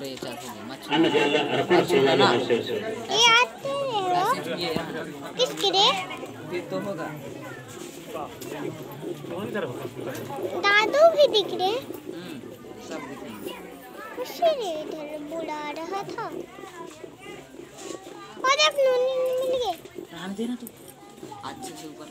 पूरा ये चार हो गया अन्न जल अर्पण सोना ये आते हो किसके रे फिर तो होगा दादू भी दिख रहे सब दिखेंगे उसी ने इधर बुला रहा था और अब नूनी मिल गए रहने देना तू आज से ऊपर